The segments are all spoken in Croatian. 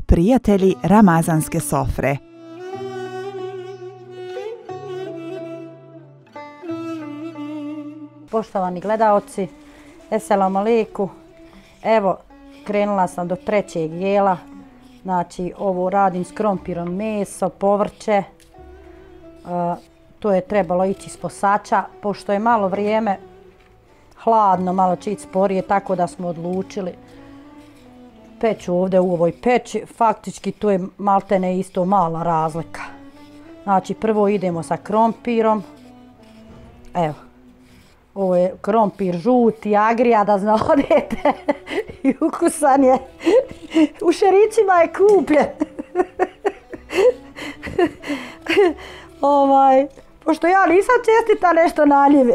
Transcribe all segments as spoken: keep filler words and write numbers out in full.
Prijatelji ramazanske sofre. Poštovani gledaoci, eselamu alejku. Evo, krenula sam do trećeg jela. Znači, ovo radim s krompirom, meso, povrće. Uh, to je trebalo ići s posača, pošto je malo vrijeme hladno, malo će ići sporije, tako da smo odlučili peću ovdje u ovoj peći. Faktički to je maltene isto mala razlika. Znači, prvo idemo sa krompirom. Evo. Ovo je krompir žuti, agrija, da znadete. I ukusan je. U šerićima je kupljen. ovaj, pošto ja nisam čestita nešto na njivi.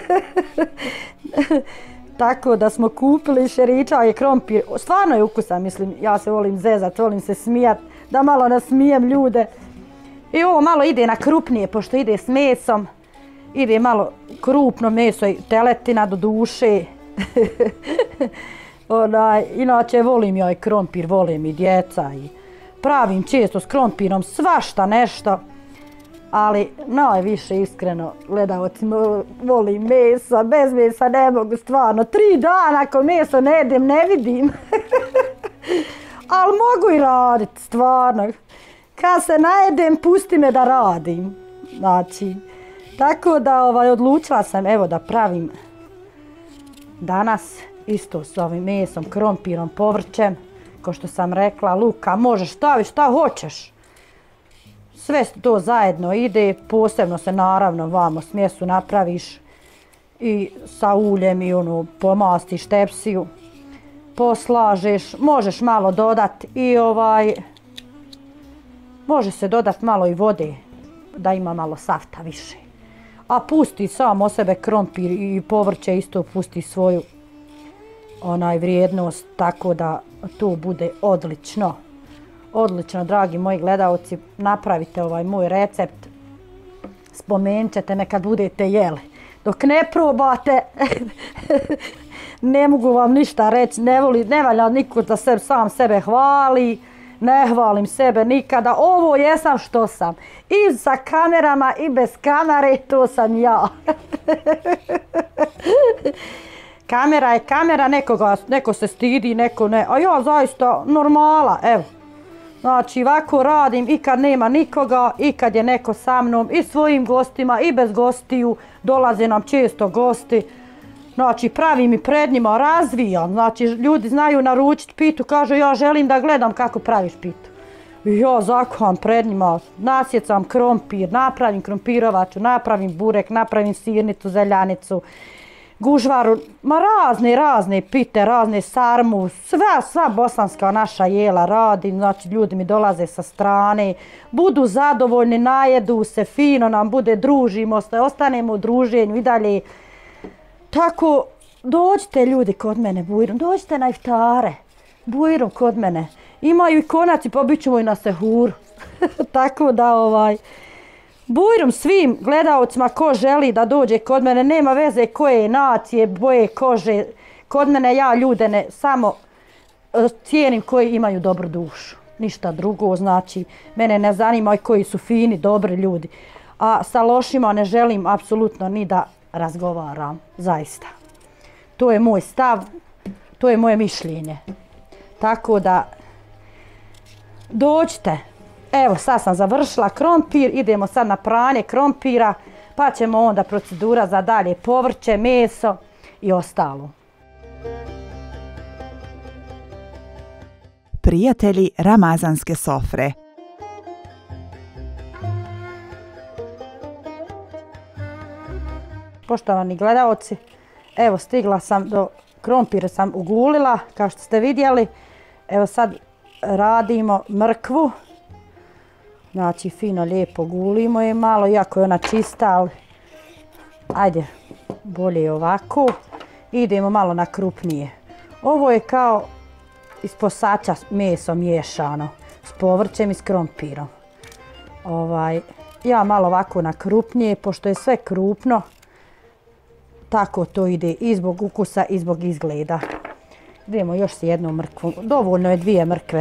Tako da smo kupili šerića i krompir. Stvarno je ukusan, mislim, ja se volim zezat, volim se smijat, da malo nasmijem ljude. I ovo malo ide na krupnije, pošto ide s mesom. Ide malo krupno meso i teletina do duše. Onaj, inače volim ja i krompir, volim i djeca. I pravim često s krompirom svašta nešto. Ali najviše iskreno gledaoci volim mesa, bez mesa ne mogu stvarno. Tri dana ako meso ne jedem ne vidim. Ali mogu i raditi stvarno. Kad se najedem pusti me da radim. Znači, tako da ovaj, odlučila sam evo da pravim danas isto s ovim mesom, krompirom, povrćem. Kao što sam rekla, luka, možeš staviš šta hoćeš. Sve to zajedno ide, posebno se naravno vamo smjesu napraviš i sa uljem i ono pomastiš tepsiju, poslažeš, možeš malo dodat i ovaj, može se dodat malo i vode da ima malo safta više. A pusti samo sebe krompir i povrće isto pusti svoju onaj vrijednost, tako da to bude odlično. Odlično, dragi moji gledaoci, napravite ovaj moj recept. Spomenut ćete me kad budete jeli. Dok ne probate, ne mogu vam ništa reći, ne voli, ne valja niko da se, sam sebe hvali. Ne hvalim sebe nikada, ovo jesam što sam. I sa kamerama i bez kamere, to sam ja. Kamera je kamera, nekoga, neko se stidi, neko ne. A ja zaista normala, evo. Znači, ovako radim i kad nema nikoga, i kad je neko sa mnom, i svojim gostima, i bez gostiju. Dolaze nam često gosti. Znači, pravim i pred njima, razvijam. Znači, ljudi znaju naručiti pitu, kažu ja želim da gledam kako praviš pitu. I ja zakuvam pred njima, nasjecam krompir, napravim krompirovaču, napravim burek, napravim sirnicu, zeljanicu, gužvaru, ma razne, razne pite, razne sarmu, sva, sva bosanska naša jela radim, znači ljudi mi dolaze sa strane, budu zadovoljni, najedu se, fino nam bude, družimo se, ostanemo u druženju i dalje. Tako, dođite ljudi kod mene bujrom, dođite na iftare, bujrom kod mene. Imaju i konaci, pa bit ćemo i na sehuru. Tako da, ovaj, bujrom svim gledaocima ko želi da dođe kod mene, nema veze koje nacije, boje kože. Kod mene ja ljude ne samo cijenim koji imaju dobru dušu. Ništa drugo, znači, mene ne zanima koji su fini, dobri ljudi. A sa lošima ne želim apsolutno ni da razgovaram, zaista. To je moj stav, to je moje mišljenje. Tako da, dođite. Evo, sad sam završila krompir, idemo sad na pranje krompira, pa ćemo onda procedura za dalje povrće, meso i ostalo. Prijatelji ramazanske sofre. Poštovani gledaoci, evo stigla sam do krompira, sam ugulila, kao što ste vidjeli. Evo sad radimo mrkvu. Znači fino lijepo gulimo je malo, iako je ona čista, ali ajde, bolje je ovako. Idemo malo na krupnije. Ovo je kao iz posača meso miješano s povrćem i s krompirom. Ovaj, ja malo ovako na krupnije, pošto je sve krupno. Tako to ide i zbog ukusa i zbog izgleda. Idemo još s jednom mrkvom. Dovoljno je dvije mrkve.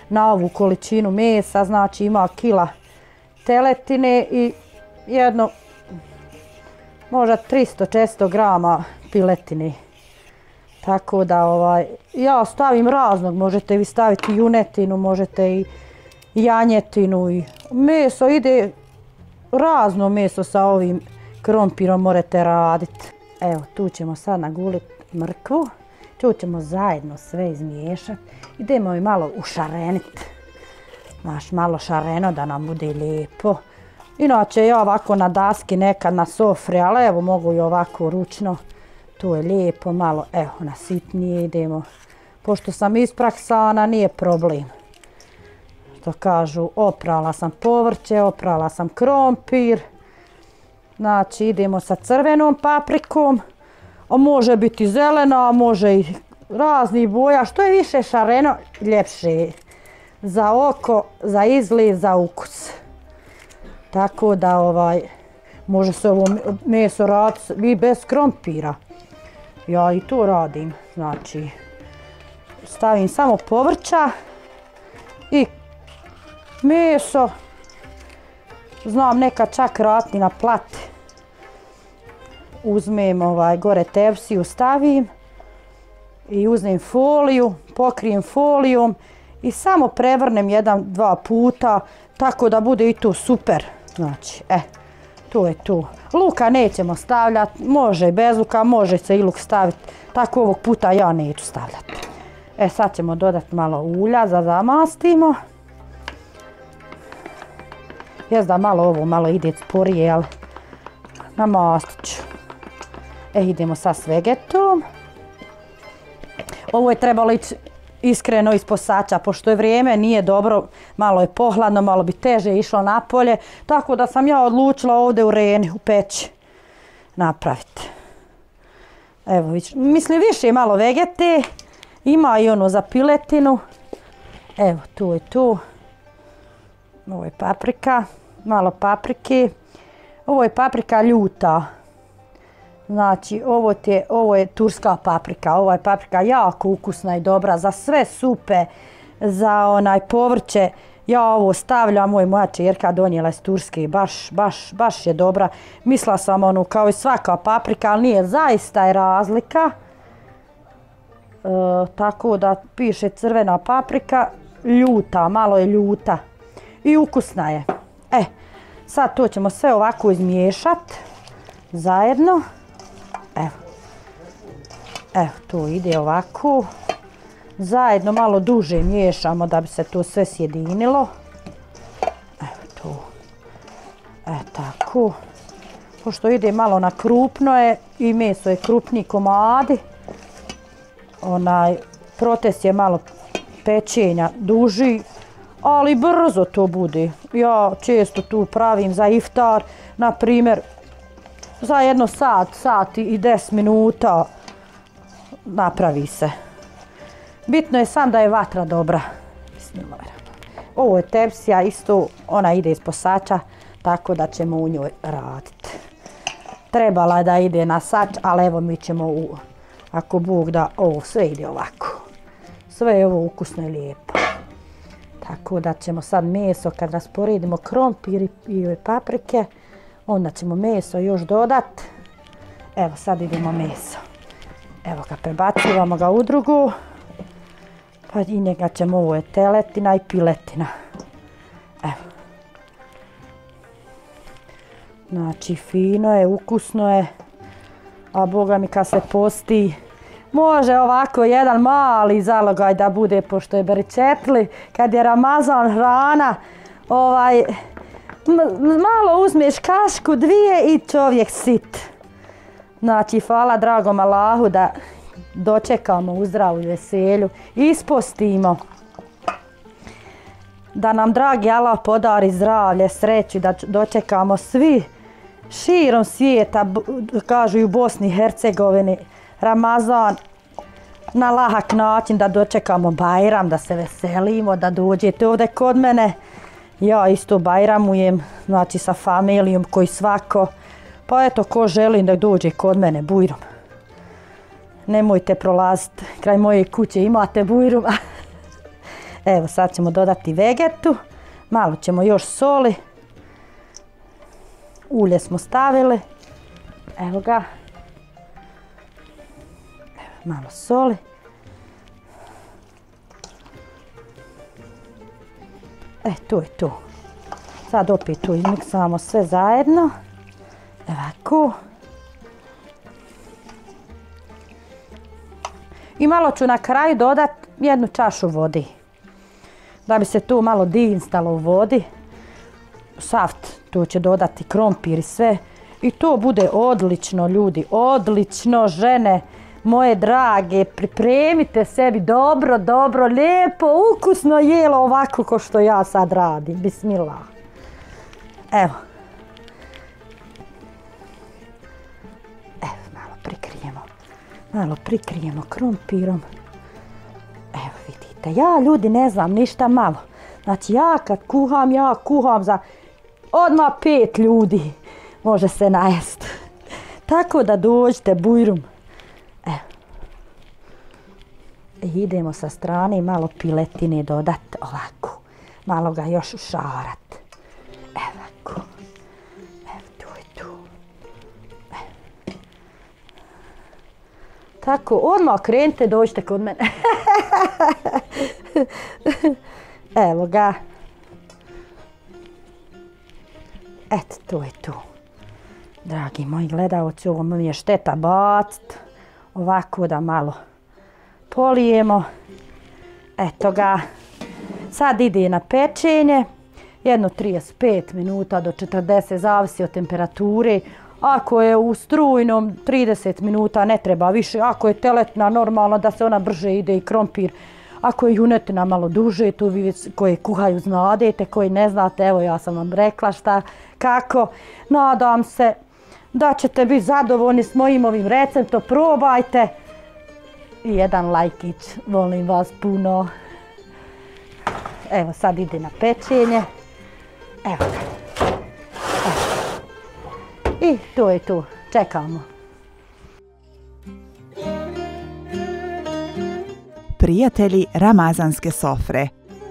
na ovu količinu mesa, znači ima kila teletine i jedno možda tristo do četiristo grama piletine. Tako da ovaj, ja stavim raznog, možete vi staviti junetinu, možete i janjetinu i meso ide, razno meso sa ovim krompirom morate raditi. Evo, tu ćemo sad naguliti mrkvu, tu ćemo zajedno sve izmiješati. Idemo i malo ušareniti, znaš, malo šareno da nam bude lijepo. Inače ja ovako na daski nekad na sofri, ali evo mogu i ovako ručno. Tu je lijepo, malo, evo, na sitnije idemo. Pošto sam ispraksana, nije problem. Što kažu, oprala sam povrće, oprala sam krompir. Znači, idemo sa crvenom paprikom. A može biti zelena, a može i raznih boja. Što je više šareno, ljepše je. Za oko, za izgled, za ukus. Tako da, ovaj, može se ovo meso raditi i bez krompira. Ja i to radim, znači stavim samo povrća i meso, znam nekad čak raditi na plati. Uzmem ovaj gore tepsiju, stavim i uzmem foliju, pokrijem folijom i samo prevrnem jedan, dva puta, tako da bude i to super. Znači, e, to je to. Luka nećemo stavljati, može i bez luka, može se i luk staviti, tako ovog puta ja neću stavljati. E, sad ćemo dodati malo ulja da zamastimo. Jes da malo ovo malo ide sporije, ali namastit ću. E, idemo sad s vegetom. Ovo je trebalo ići iskreno iz posača, pošto je vrijeme nije dobro, malo je pohladno, malo bi teže išlo napolje, tako da sam ja odlučila ovdje u Reni, u peći, napraviti. Evo, mislim više je malo vegete, ima i ono za piletinu. Evo, tu je tu. Ovo je paprika, malo paprike. Ovo je paprika ljuta. Znači, ovo, te, ovo je turska paprika, ovo je paprika jako ukusna i dobra za sve supe, za onaj povrće. Ja ovo stavljam, ovo je moja čerka donijela iz Turske, baš, baš, baš je dobra. Mislila sam ono kao i svaka paprika, ali nije, zaista je razlika. E, tako da piše crvena paprika, ljuta, malo je ljuta i ukusna je. E, sad to ćemo sve ovako izmiješati zajedno. Evo, evo to ide ovako, zajedno malo duže miješamo da bi se to sve sjedinilo. Evo to, e tako, pošto ide malo na krupno je i meso je krupniji komadi, onaj proces je malo pečenja duži, ali brzo to bude. Ja često tu pravim za iftar, na primjer, za jedno sat, sat i deset minuta napravi se. Bitno je sam da je vatra dobra. Ovo je tepsija, isto ona ide iz posača, tako da ćemo u njoj raditi. Trebala je da ide na sač, ali evo mi ćemo, u, ako Bog da, ovo sve ide ovako. Sve je ovo ukusno i lijepo. Tako da ćemo sad meso, kad rasporedimo krompir i paprike, onda ćemo meso još dodati. Evo sad idemo meso. Evo ga, prebacivamo ga u drugu. Pa i njega ćemo, ovo je teletina i piletina. Evo. Znači fino je, ukusno je. A boga mi kad se posti, može ovako jedan mali zalogaj da bude, pošto je beričetli, kad je Ramazan hrana, ovaj, malo uzmeš kašku, dvije i čovjek sit. Znači, hvala dragom Allahu da dočekamo u zdravlju i veselju, ispostimo. Da nam dragi Allah podari zdravlje, sreću, da dočekamo svi širom svijeta, kažu i u Bosni i Hercegovini, Ramazan na lahak način, da dočekamo Bajram, da se veselimo, da dođete ovdje kod mene. Ja isto bajramujem, znači sa familijom koji svako, pa eto ko želi da dođe kod mene bujrom. Nemojte prolaziti kraj moje kuće, imate bujrum. Evo sad ćemo dodati vegetu, malo ćemo još soli, ulje smo stavili, evo ga, evo, malo soli. E, tu je tu. Sad opet tu izmiksamo sve zajedno. Ovako. I malo ću na kraju dodati jednu čašu vodi. Da bi se tu malo dinstalo u vodi. Saft, tu će dodati krompir i sve. I to bude odlično, ljudi. Odlično, žene moje drage. Pripremite sebi dobro, dobro, lijepo, ukusno jelo ovako ko što ja sad radim. Bismillah. Evo. Evo, malo prikrijemo. Malo prikrijemo krompirom. Evo vidite, ja ljudi ne znam ništa malo. Znači ja kad kuham, ja kuham za odmah pet ljudi. Može se najest. Tako da dođite bujrum. Evo. I idemo sa strane malo piletine dodati ovako. Malo ga još ušarat. Evo. Evo tu i tu. Evo. Tako, odmah krenite, dođite kod mene. Evo ga. Eto, to je tu. Dragi moji gledalci, ovo mi je šteta baciti. Ovako da malo polijemo. Eto ga. Sad ide na pečenje. Jedno trideset pet minuta do četrdeset, zavisi od temperature. Ako je u strujnom trideset minuta, ne treba više. Ako je teletna, normalno da se ona brže ide i krompir. Ako je junetina malo duže, tu vi koji kuhaju znadete, koji ne znate, evo ja sam vam rekla šta, kako. Nadam se da ćete biti zadovoljni s mojim ovim receptom, probajte. I jedan lajkić, volim vas puno. Evo sad ide na pečenje. Evo ga. I to je tu, čekamo. Prijatelji ramazanske sofre.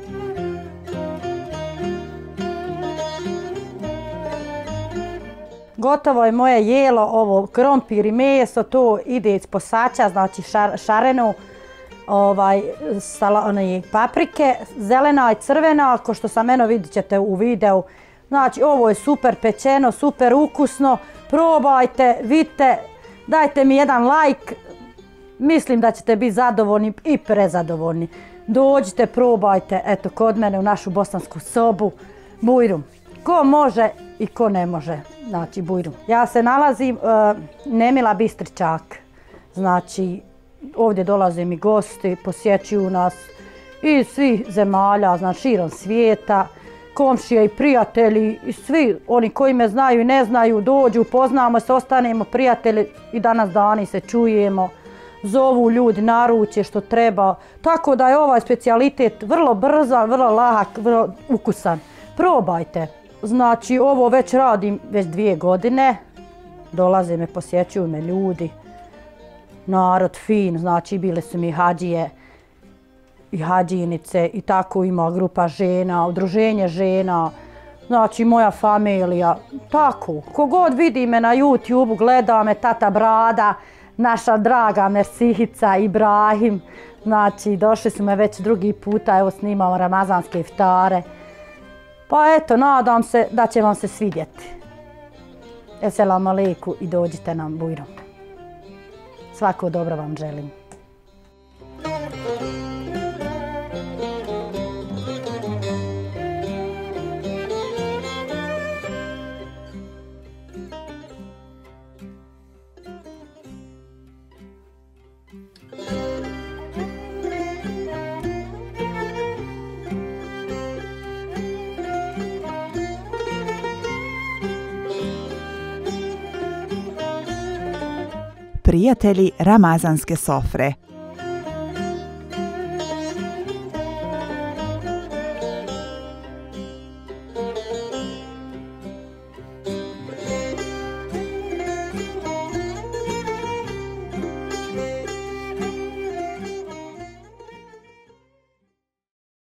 Gotovo je moje jelo, ovo krompir i meso, to ide iz posača, znači šar, šarenu, ovaj, sala, onaj, paprike, zelena i crvena, ako što sam eno vidjet ćete u videu. Znači ovo je super pečeno, super ukusno, probajte, vidite, dajte mi jedan like, mislim da ćete biti zadovoljni i prezadovoljni. Dođite, probajte, eto kod mene u našu bosansku sobu, bujrum. Ko može i ko ne može, znači bujrum. Ja se nalazim uh, Nemila Bistričak, znači ovdje dolaze mi gosti, posjećuju nas iz svih zemalja, znači širom svijeta, komšije i prijatelji i svi oni koji me znaju i ne znaju dođu, poznamo se, ostanemo prijatelji i danas dani se čujemo. Zovu ljudi, naručje što treba, tako da je ovaj specijalitet vrlo brzan, vrlo lahak, vrlo ukusan. Probajte. Znači ovo već radim već dvije godine, dolaze me, posjećuju me ljudi, narod fin, znači bile su mi hadžije i hadžinice i tako ima grupa žena, udruženje žena, znači moja familija, tako. Kogod vidi me na YouTube, gleda me tata Brada, naša draga Mersihica, Ibrahim, znači došli su me već drugi puta, evo snimamo ramazanske iftare. Pa eto, nadam se da će vam se svidjeti. Esselamu alejkum i dođite nam bujrom. Svako dobro vam želim. Prijatelji ramazanske sofre.